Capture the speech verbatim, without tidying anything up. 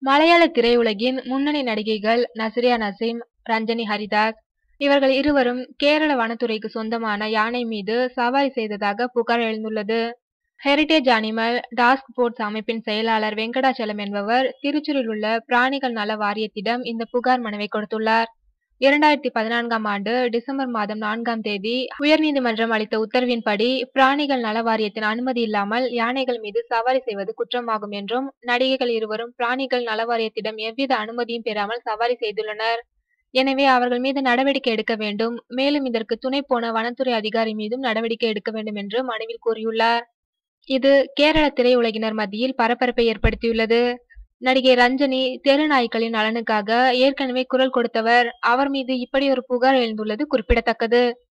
மலையாள திரையுலகின் முன்னணி நடிகைகள் நஸ்ரியா நசீம், ரஞ்சனி ஹரிதாஸ். இவர்கள் இருவரும் கேரள வனத்துறைக்கு சொந்தமான யானை மீது சவாரி செய்ததாக புகார் எழுந்துள்ளது. ஹெரிடேஜ் அனிமல் டாஸ்க் போர்ஸ் அமைப்பின் செயலாளர் வெங்கடாச்சலம் என்பவர் திருச்சூரில் உள்ள பிராணிகள் நல வாரியத்திடம் இந்த புகார் மனுவை கொடுத்துள்ளார். இரண்டாயிரத்தி பதினான்காம் ஆண்டு டிசம்பர் மாதம் நான்காம் தேதி உயர்நீதிமன்றம் அளித்த உத்தரவின்படி பிராணிகள் நல வாரியத்தின் அனுமதி இல்லாமல் யானைகள் மீது சவாரி செய்வது குற்றமாகும் என்றும், நடிகைகள் இருவரும் பிராணிகள் நல வாரியத்திடம் எவ்வித அனுமதியும் பெறாமல் சவாரி செய்துள்ளனர். எனவே அவர்கள் மீது நடவடிக்கை எடுக்க வேண்டும். மேலும் இதற்கு துணை போன வனத்துறை அதிகாரி மீதும் நடவடிக்கை எடுக்க வேண்டும் என்று மனுவில் கூறியுள்ளார். இது கேரள திரையுலகினர் மத்தியில் பரபரப்பை ஏற்படுத்தியுள்ளது. நடிகை ரஞ்சனி தெரு நாய்க்களின் நலனுக்காக ஏற்கனவே குரல் கொடுத்தவர். அவர் மீது இப்படி ஒரு புகார் எழுந்துள்ளது குறிப்பிடத்தக்கது.